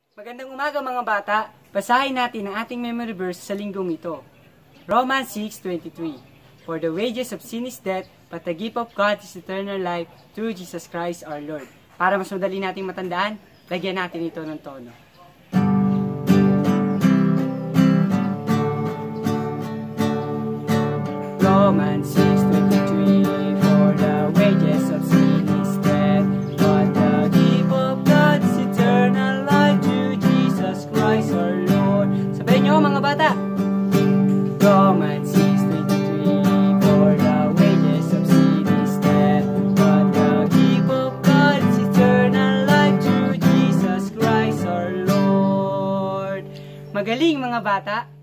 Magandang umaga mga bata. Basahin natin ang ating memory verse sa linggong ito. Romans 6:23. For the wages of sin is death, but the gift of God is eternal life through Jesus Christ our Lord. Para mas madali nating matandaan, lagyan natin ito ng tono. Romans 6:23. For the wages of sin is death, but the gift of God is eternal life through Jesus Christ our Lord. Sabayin niyo mga bata. Romans 6:23. For the wages of sin is death, but the gift of God is eternal life through Jesus Christ our Lord. Magaling mga bata.